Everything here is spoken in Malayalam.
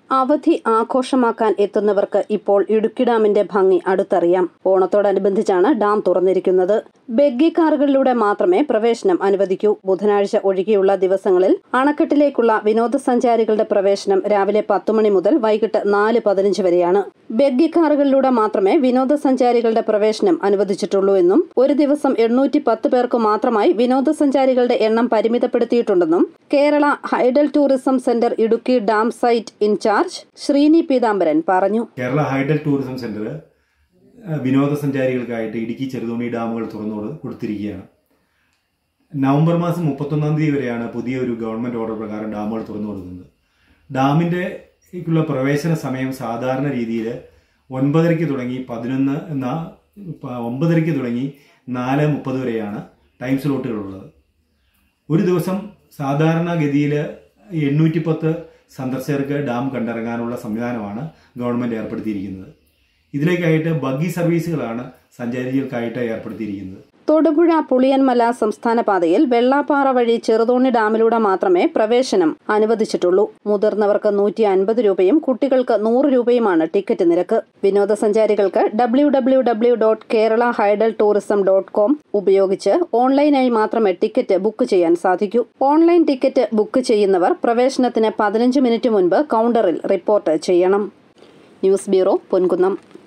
അവധി ആഘോഷമാക്കാൻ എത്തുന്നവർക്ക് ഇപ്പോൾ ഇടുക്കി ഡാമിന്റെ ഭംഗി അടുത്തറിയാം. ഓണത്തോടനുബന്ധിച്ചാണ് ഡാം തുറന്നിരിക്കുന്നത്. ബഗ്ഗി കാറുകളിലൂടെ മാത്രമേ പ്രവേശനം അനുവദിക്കൂ. ബുധനാഴ്ച ഒഴികെയുള്ള ദിവസങ്ങളിൽ അണക്കെട്ടിലേക്കുള്ള വിനോദസഞ്ചാരികളുടെ പ്രവേശനം രാവിലെ 10 മണി മുതൽ വൈകിട്ട് 4:15 വരെയാണ്. ബഗ്ഗി കാറുകളിലൂടെ മാത്രമേ വിനോദസഞ്ചാരികളുടെ പ്രവേശനം അനുവദിച്ചിട്ടുള്ളൂ എന്നും ഒരു ദിവസം 810 പേർക്ക് മാത്രമായി വിനോദസഞ്ചാരികളുടെ എണ്ണം പരിമിതപ്പെടുത്തിയിട്ടുണ്ടെന്നും Kerala hydel tourism centre Idukki dam site incharge Sreeni Peethambaran പറഞ്ഞു. കേരള ഹൈഡൽ ടൂറിസം സെന്റർ വിനോദസഞ്ചാരികൾക്കായിട്ട് ഇടുക്കി ചെറുതോണി ഡാമുകൾ തുറന്നു കൊടുത്തിരിക്കുകയാണ്. നവംബർ മാസം 31-ാം തീയതി വരെയാണ് പുതിയൊരു ഗവൺമെന്റ് ഓർഡർ പ്രകാരം ഡാമുകൾ തുറന്നു കൊടുക്കുന്നത്. ഡാമിന്റെ പ്രവേശന സമയം സാധാരണ രീതിയിൽ 9:30 തുടങ്ങി 9:30 തുടങ്ങി 4:30 വരെയാണ് ടൈം സ്ലോട്ടുകളുള്ളത്. ഒരു ദിവസം സാധാരണഗതിയിൽ 810 സന്ദർശകർക്ക് ഡാം കണ്ടിറങ്ങാനുള്ള സംവിധാനമാണ് ഗവൺമെന്റ് ഏർപ്പെടുത്തിയിരിക്കുന്നത്. ഇതിലേക്കായിട്ട് ബഗ്ഗി സർവീസുകളാണ് സഞ്ചാരികൾക്കായിട്ട് ഏർപ്പെടുത്തിയിരിക്കുന്നത്. തൊടുപുഴ പുളിയൻമല സംസ്ഥാന പാതയിൽ വെള്ളാപ്പാറ വഴി ചെറുതോണി ഡാമിലൂടെ മാത്രമേ പ്രവേശനം അനുവദിച്ചിട്ടുള്ളൂ. മുതിർന്നവർക്ക് 150 രൂപയും കുട്ടികൾക്ക് 100 രൂപയുമാണ് ടിക്കറ്റ് നിരക്ക്. വിനോദസഞ്ചാരികൾക്ക് www.keralahideltourism.com ഉപയോഗിച്ച് ഓൺലൈനായി മാത്രമേ ടിക്കറ്റ് ബുക്ക് ചെയ്യാൻ സാധിക്കൂ. ഓൺലൈൻ ടിക്കറ്റ് ബുക്ക് ചെയ്യുന്നവർ പ്രവേശനത്തിന് 15 മിനിറ്റ് മുൻപ് കൗണ്ടറിൽ റിപ്പോർട്ട് ചെയ്യണം. News bureau, Ponkunnam.